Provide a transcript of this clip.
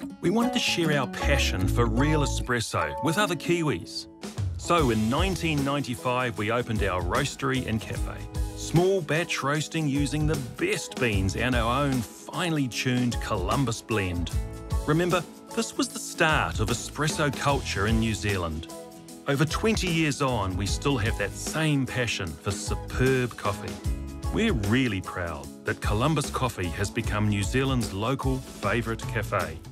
We wanted to share our passion for real espresso with other Kiwis. So in 1995, we opened our roastery and cafe. Small batch roasting using the best beans and our own finely tuned Columbus blend. Remember, this was the start of espresso culture in New Zealand. Over 20 years on, we still have that same passion for superb coffee. We're really proud that ColumbusCoffee has become New Zealand's local favourite cafe.